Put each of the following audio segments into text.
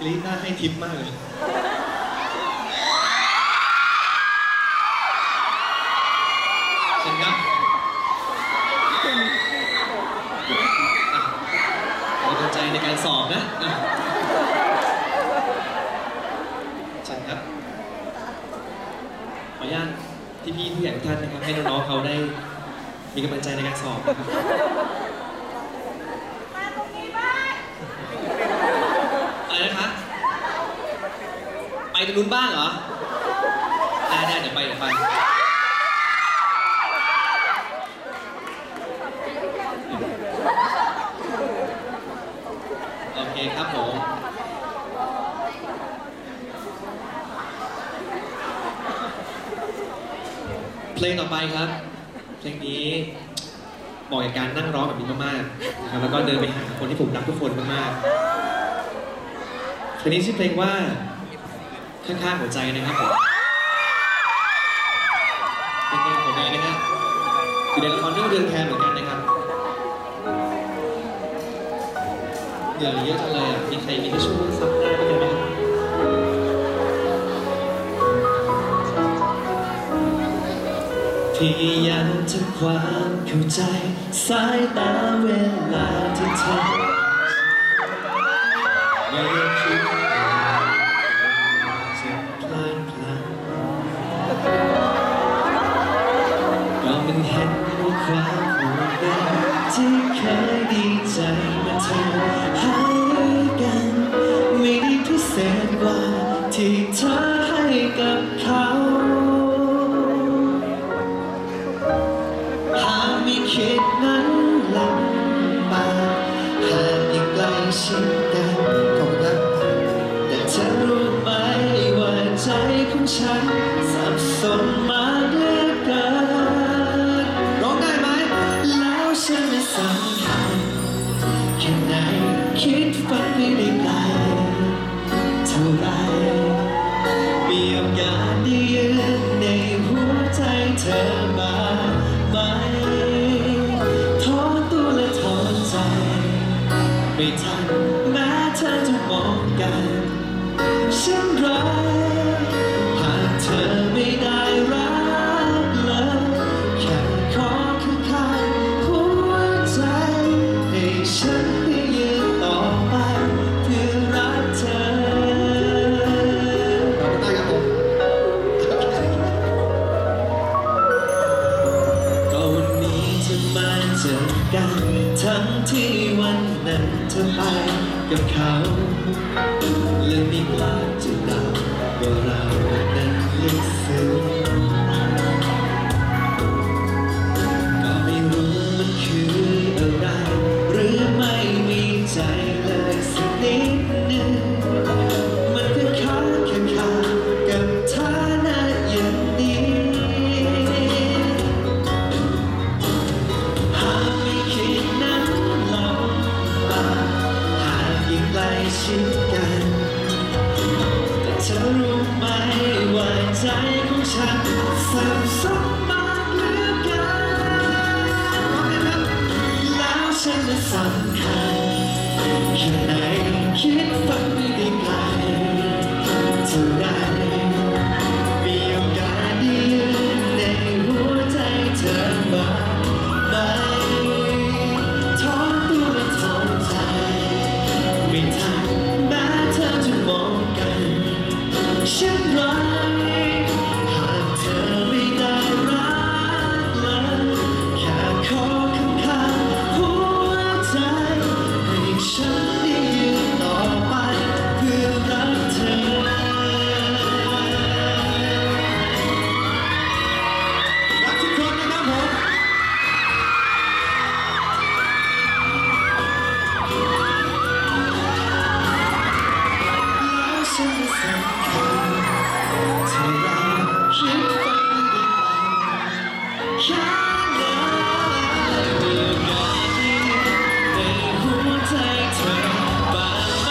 กรี๊ดหน้าให้ทิปมากเลยเชิญครับเอากำลังใจในการสอบนะเชิญครับขออนุญาตพี่ผู้ใหญ่ทุกท่านนะครับให้น้องๆเขาได้มีกำลังใจในการสอบนะครับอะไรนะคะไปตรงนู้นบ้างเหรอได้เดี๋ยวไปโอเคครับผมเพลงต่อไปครับเพลงนี้เหมาะกับการนั่งร้องแบบนี้มากๆนะครับแล้วก็เดินไปหาคนที่ผมรักทุกคนมากๆเพลงนี้ชื่อเพลงว่าข้างๆหัวใจนะครับผมเป็นเพลงของผมเองนะฮะอยู่ในละครเรื่องเรือนแพเหมือนกันนะครับเหนื่อยเยอะจังเลยอ่ะมีใครมีทิชชู่ซับหน้าได้ไหมพยายามทำความเข้าใจสายตาเวลาที่เธอไม่คิดจะพลาดก็มันเห็นความห่วงใยที่เคยดีใจเมื่อเธอให้กันไม่ได้พิเศษกว่าที่เธอให้กับเขาหากไม่คิดนั้นลำบากหากยังใกล้ชิดกันขอบคุณครับแต่เธอรู้ไหมว่าใจของฉันสับสนมากเหลือเกินร้องได้ไหมแล้วฉันไม่สำคัญแค่ไหนคิดฝันไม่ได้ไกลเท่าไรมีโอกาสได้ยืนในหัวใจเธอมาไหมท้อตัวและท้อใจไม่ทันแม้เธอจะมองกันฉันรักหากเธอไม่ได้รักเลยแค่ขอข้างๆหัวใจให้ฉันได้ยืนต่อไปเพื่อรักเธอได้ครับผมก็วันนี้จะมาเจอกันทั้งที่วันนั้นเธอไปกับเขาและไม่กล้าจะเดาว่าเรานั้นลึกซึ้งก็ไม่รู้มันคืออะไรหรือไม่มีใจเลยสักนิดหนึ่งมันคือค้างแค่ข้างกับฐานะอย่างนี้หากไม่คิดนั้นลำบากหากยิ่งใกล้ชิดกันแต่เธอรู้ไหมว่าใจของฉันสับสนมากเหลือเกินแล้วฉันจะสำคัญแค่ไหนคิดฝันไม่ได้ไกลเท่าไรมีโอกาสได้ยืนในหัวใจเธอมาไหมท้อตัวและท้อใจไม่ทันแม้เธอจะมองกันฉันรักหากเธอไม่ได้รักเลยแค่ขอข้างๆหัวใจให้ฉันได้ยืนต่อไปเพื่อรักเธอรักทุกคนนะครับผมแล้วฉันจะสำคัญเธอเราคิดฝันไม่ได้ไกลแค่ไหนมีโอกาสได้ยืนในหัวใจเธอบ้างไหม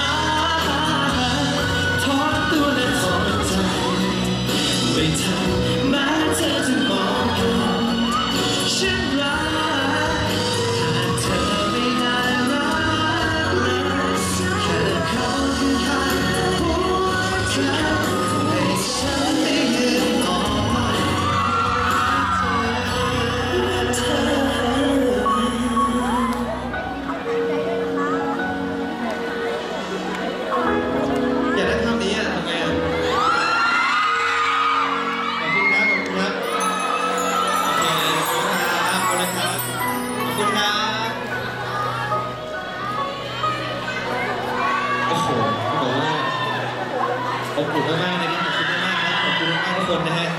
ท้อตัวและท้อใจไม่ทันแม้เธอจะมองกันฉันรักหากเธอไม่ได้รักเลยแค่ขอข้างๆคุณมากๆนะครับขอบคุณมากๆครับขอบคุณมากๆทุกคนนะฮะ